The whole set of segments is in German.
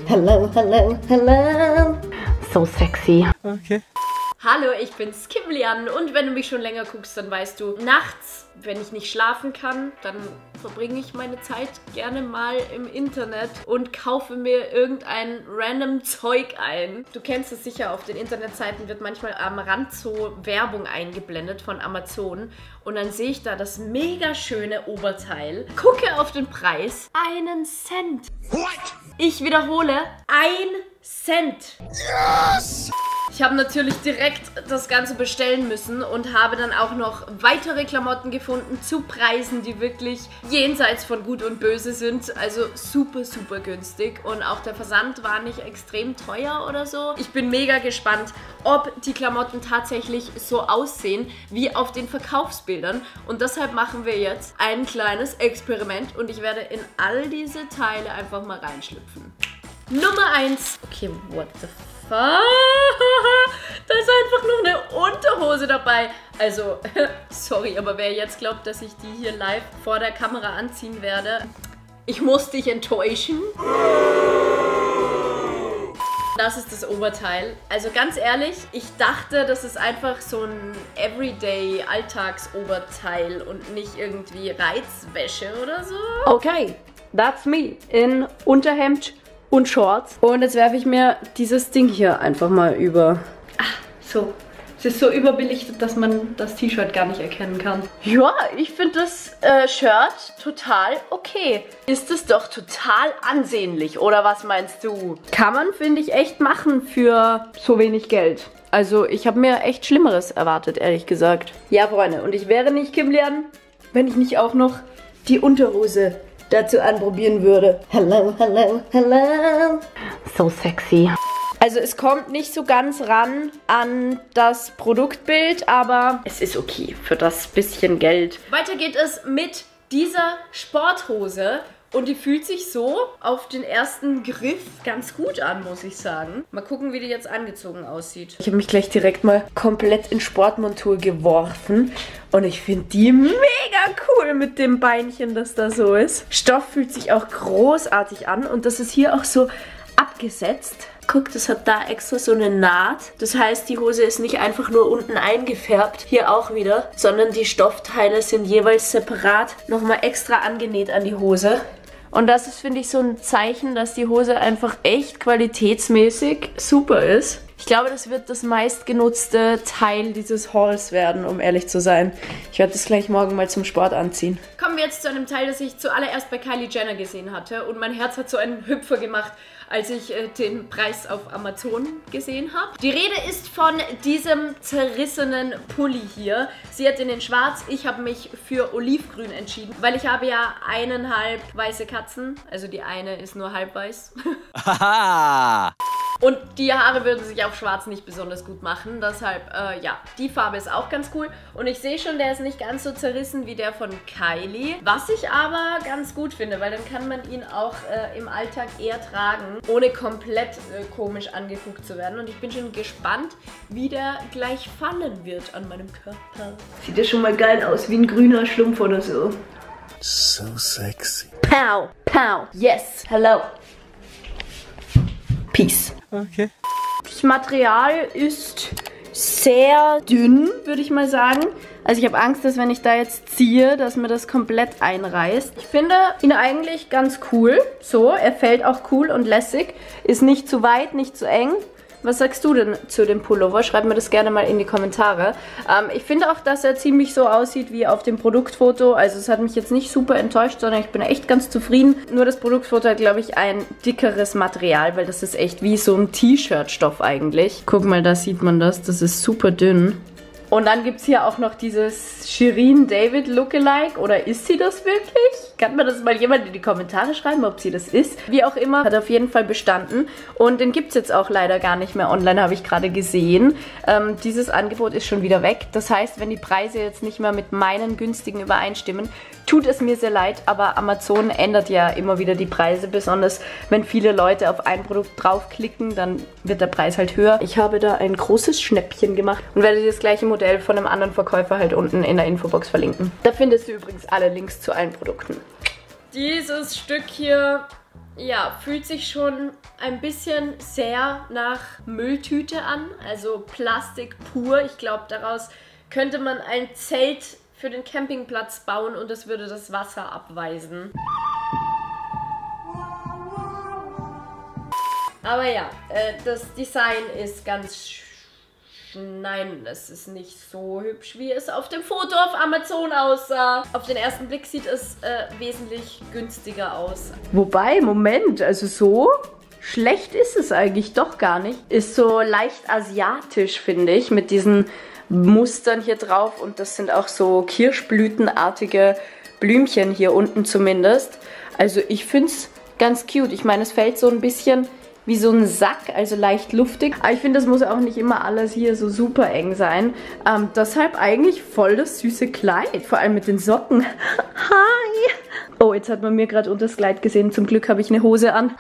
Hello, hello, hello. So sexy. Okay. Hallo, ich bin's, Kimlian, und wenn du mich schon länger guckst, dann weißt du, nachts, wenn ich nicht schlafen kann, dann verbringe ich meine Zeit gerne mal im Internet und kaufe mir irgendein random Zeug ein. Du kennst es sicher, auf den Internetseiten wird manchmal am Rand so Werbung eingeblendet von Amazon und dann sehe ich da das mega schöne Oberteil, gucke auf den Preis, 1 Cent. What? Ich wiederhole, 1 Cent. Yes! Ich habe natürlich direkt das Ganze bestellen müssen und habe dann auch noch weitere Klamotten gefunden zu Preisen, die wirklich jenseits von Gut und Böse sind. Also super, super günstig und auch der Versand war nicht extrem teuer oder so. Ich bin mega gespannt, ob die Klamotten tatsächlich so aussehen wie auf den Verkaufsbildern. Und deshalb machen wir jetzt ein kleines Experiment und ich werde in all diese Teile einfach mal reinschlüpfen. Nummer 1. Okay, what the fuck? Da ist einfach nur eine Unterhose dabei. Also, sorry, aber wer jetzt glaubt, dass ich die hier live vor der Kamera anziehen werde, ich muss dich enttäuschen. Das ist das Oberteil. Also ganz ehrlich, ich dachte, das ist einfach so ein Everyday-Alltagsoberteil und nicht irgendwie Reizwäsche oder so. Okay, that's me in Unterhemd und Shorts. Und jetzt werfe ich mir dieses Ding hier einfach mal über. Ach, so. Es ist so überbelichtet, dass man das T-Shirt gar nicht erkennen kann. Ja, ich finde das Shirt total okay. Ist es doch total ansehnlich, oder was meinst du? Kann man, finde ich, echt machen für so wenig Geld. Also ich habe mir echt Schlimmeres erwartet, ehrlich gesagt. Ja, Freunde, und ich wäre nicht Kimlian, wenn ich nicht auch noch die Unterhose dazu anprobieren würde. Hello, hello, hello. So sexy. Also es kommt nicht so ganz ran an das Produktbild, aber es ist okay für das bisschen Geld. Weiter geht es mit dieser Sporthose. Und die fühlt sich so auf den ersten Griff ganz gut an, muss ich sagen. Mal gucken, wie die jetzt angezogen aussieht. Ich habe mich gleich direkt mal komplett in Sportmontur geworfen. Und ich finde die mega cool mit dem Beinchen, das da so ist. Stoff fühlt sich auch großartig an. Und das ist hier auch so abgesetzt. Guck, das hat da extra so eine Naht. Das heißt, die Hose ist nicht einfach nur unten eingefärbt, hier auch wieder, sondern die Stoffteile sind jeweils separat nochmal extra angenäht an die Hose. Und das ist, finde ich, so ein Zeichen, dass die Hose einfach echt qualitätsmäßig super ist. Ich glaube, das wird das meistgenutzte Teil dieses Hauls werden, um ehrlich zu sein. Ich werde das gleich morgen mal zum Sport anziehen. Kommen wir jetzt zu einem Teil, das ich zuallererst bei Kylie Jenner gesehen hatte. Und mein Herz hat so einen Hüpfer gemacht, als ich den Preis auf Amazon gesehen habe. Die Rede ist von diesem zerrissenen Pulli hier. Sie hat den in schwarz, ich habe mich für olivgrün entschieden, weil ich habe ja 1,5 weiße Katzen. Also die eine ist nur halb weiß. Haha! Und die Haare würden sich auf schwarz nicht besonders gut machen. Deshalb, ja, die Farbe ist auch ganz cool. Und ich sehe schon, der ist nicht ganz so zerrissen wie der von Kylie. Was ich aber ganz gut finde, weil dann kann man ihn auch im Alltag eher tragen, ohne komplett komisch angeguckt zu werden. Und ich bin schon gespannt, wie der gleich fallen wird an meinem Körper. Sieht ja schon mal geil aus, wie ein grüner Schlumpf oder so. So sexy. Pow, pow, yes, hello. Peace. Okay. Das Material ist sehr dünn, würde ich mal sagen. Also ich habe Angst, dass wenn ich da jetzt ziehe, dass mir das komplett einreißt. Ich finde ihn eigentlich ganz cool. So, er fällt auch cool und lässig. Ist nicht zu weit, nicht zu eng. Was sagst du denn zu dem Pullover? Schreib mir das gerne mal in die Kommentare. Ich finde auch, dass er ziemlich so aussieht wie auf dem Produktfoto. Also es hat mich jetzt nicht super enttäuscht, sondern ich bin echt ganz zufrieden. Nur das Produktfoto hat, glaube ich, ein dickeres Material, weil das ist echt wie so ein T-Shirt-Stoff eigentlich. Guck mal, da sieht man das. Das ist super dünn. Und dann gibt es hier auch noch dieses Shirin David Lookalike. Oder ist sie das wirklich? Kann mir das mal jemand in die Kommentare schreiben, ob sie das ist? Wie auch immer, hat auf jeden Fall bestanden. Und den gibt es jetzt auch leider gar nicht mehr online, habe ich gerade gesehen. Dieses Angebot ist schon wieder weg. Das heißt, wenn die Preise jetzt nicht mehr mit meinen günstigen übereinstimmen, tut es mir sehr leid. Aber Amazon ändert ja immer wieder die Preise. Besonders wenn viele Leute auf ein Produkt draufklicken, dann wird der Preis halt höher. Ich habe da ein großes Schnäppchen gemacht und werde das gleiche Modell von einem anderen Verkäufer halt unten in der Infobox verlinken. Da findest du übrigens alle Links zu allen Produkten. Dieses Stück hier Ja, fühlt sich schon ein bisschen sehr nach Mülltüte an, also Plastik pur. Ich glaube, daraus könnte man ein Zelt für den Campingplatz bauen und es würde das Wasser abweisen. Aber ja, das Design ist ganz... Nein, es ist nicht so hübsch, wie es auf dem Foto auf Amazon aussah. Auf den ersten Blick sieht es wesentlich günstiger aus. Wobei, Moment, also so schlecht ist es eigentlich doch gar nicht. Ist so leicht asiatisch, finde ich, mit diesen Mustern hier drauf. Und das sind auch so kirschblütenartige Blümchen hier unten zumindest. Also ich finde es ganz cute. Ich meine, es fällt so ein bisschen wie so ein Sack, also leicht luftig. Aber ich finde, das muss auch nicht immer alles hier so super eng sein. Deshalb eigentlich voll das süße Kleid, vor allem mit den Socken. Hi! Oh, jetzt hat man mir gerade unter das Kleid gesehen. Zum Glück habe ich eine Hose an.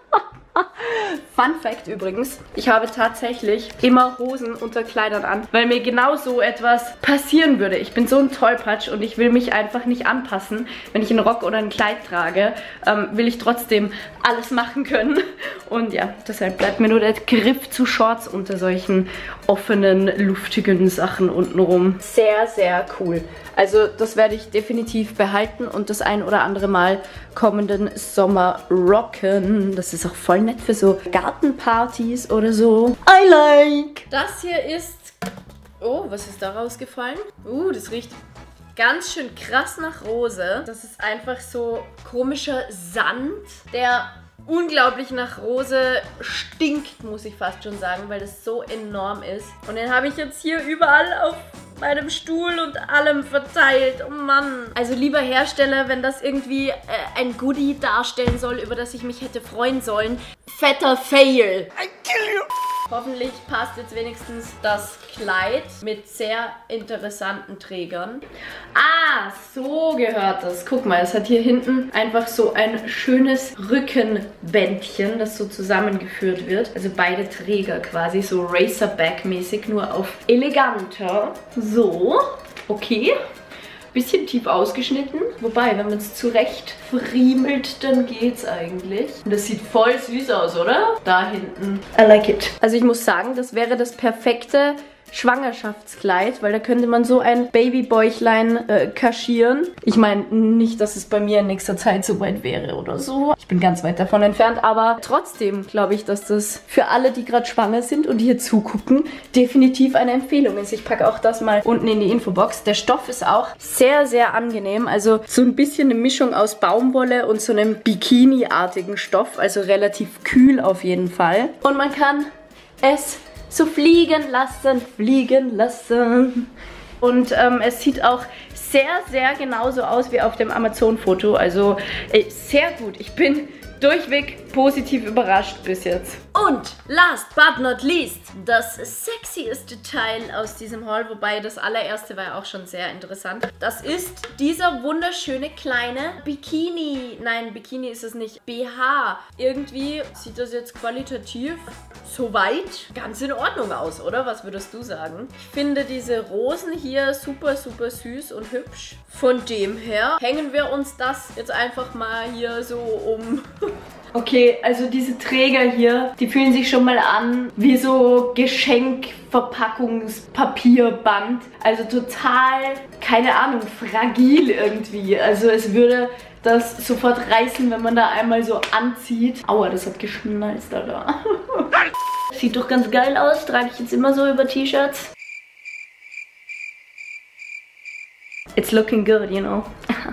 Fun Fact übrigens, ich habe tatsächlich immer Hosen unter Kleidern an, weil mir genau so etwas passieren würde. Ich bin so ein Tollpatsch und ich will mich einfach nicht anpassen. Wenn ich einen Rock oder ein Kleid trage, will ich trotzdem alles machen können. Und ja, deshalb bleibt mir nur der Griff zu Shorts unter solchen offenen, luftigen Sachen untenrum. Sehr, sehr cool. Also das werde ich definitiv behalten und das ein oder andere Mal kommenden Sommer rocken. Das ist auch voll nett für so Gartenpartys oder so. I like! Das hier ist... Oh, was ist da rausgefallen? Das riecht ganz schön krass nach Rose. Das ist einfach so komischer Sand, der unglaublich nach Rose stinkt, muss ich fast schon sagen, weil das so enorm ist. Und den habe ich jetzt hier überall auf meinem Stuhl und allem verteilt. Oh Mann. Also lieber Hersteller, wenn das irgendwie ein Goodie darstellen soll, über das ich mich hätte freuen sollen. Fetter Fail. I kill you. Hoffentlich passt jetzt wenigstens das Kleid mit sehr interessanten Trägern. Ah, so gehört das. Guck mal, es hat hier hinten einfach so ein schönes Rückenbändchen, das so zusammengeführt wird. Also beide Träger quasi, so Racerback-mäßig, nur auf eleganter. So, okay. Bisschen tief ausgeschnitten. Wobei, wenn man es zurecht friemelt, dann geht's eigentlich. Und das sieht voll süß aus, oder? Da hinten. I like it. Also ich muss sagen, das wäre das perfekte Schwangerschaftskleid, weil da könnte man so ein Babybäuchlein kaschieren. Ich meine nicht, dass es bei mir in nächster Zeit so weit wäre oder so. Ich bin ganz weit davon entfernt, aber trotzdem glaube ich, dass das für alle, die gerade schwanger sind und hier zugucken, definitiv eine Empfehlung ist. Ich packe auch das mal unten in die Infobox. Der Stoff ist auch sehr, sehr angenehm. Also so ein bisschen eine Mischung aus Baumwolle und so einem Bikini-artigen Stoff. Also relativ kühl auf jeden Fall. Und man kann es so fliegen lassen, fliegen lassen. Und es sieht auch sehr, sehr genauso aus wie auf dem Amazon-Foto. Also sehr gut. Ich bin durchweg positiv überrascht bis jetzt. Und last but not least, das sexieste Teil aus diesem Haul, wobei das allererste war ja auch schon sehr interessant. Das ist dieser wunderschöne kleine Bikini. Nein, Bikini ist es nicht. BH. Irgendwie sieht das jetzt qualitativ soweit ganz in Ordnung aus, oder? Was würdest du sagen? Ich finde diese Rosen hier super, super süß und hübsch. Von dem her hängen wir uns das jetzt einfach mal hier so um. Okay, also diese Träger hier, die fühlen sich schon mal an wie so Geschenkverpackungspapierband. Also total, keine Ahnung, fragil irgendwie. Also es würde das sofort reißen, wenn man da einmal so anzieht. Aua, das hat geschnalzt, Alter. Sieht doch ganz geil aus, trage ich jetzt immer so über T-Shirts. It's looking good, you know.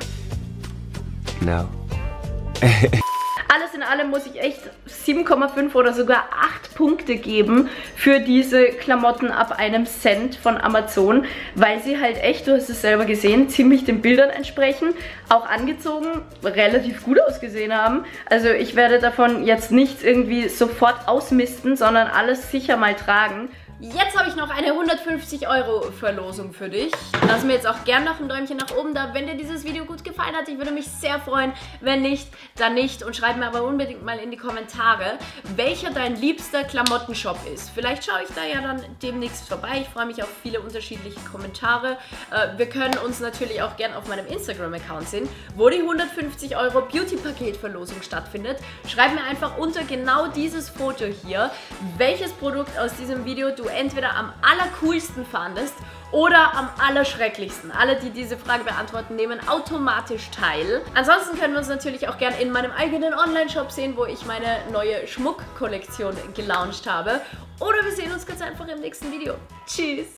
No. Alles in allem muss ich echt 7,5 oder sogar 8 Punkte geben für diese Klamotten ab einem Cent von Amazon, weil sie halt echt, du hast es selber gesehen, ziemlich den Bildern entsprechen, auch angezogen, relativ gut ausgesehen haben. Also ich werde davon jetzt nichts irgendwie sofort ausmisten, sondern alles sicher mal tragen. Jetzt habe ich noch eine 150 € Verlosung für dich. Lass mir jetzt auch gerne noch ein Däumchen nach oben da, wenn dir dieses Video gut gefallen hat. Ich würde mich sehr freuen. Wenn nicht, dann nicht. Und schreib mir aber unbedingt mal in die Kommentare, welcher dein liebster Klamottenshop ist. Vielleicht schaue ich da ja dann demnächst vorbei. Ich freue mich auf viele unterschiedliche Kommentare. Wir können uns natürlich auch gerne auf meinem Instagram-Account sehen, wo die 150 € Beauty-Paket-Verlosung stattfindet. Schreib mir einfach unter genau dieses Foto hier, welches Produkt aus diesem Video du entweder am allercoolsten fandest oder am allerschrecklichsten. Alle, die diese Frage beantworten, nehmen automatisch teil. Ansonsten können wir uns natürlich auch gerne in meinem eigenen Online-Shop sehen, wo ich meine neue Schmuckkollektion gelauncht habe. Oder wir sehen uns ganz einfach im nächsten Video. Tschüss!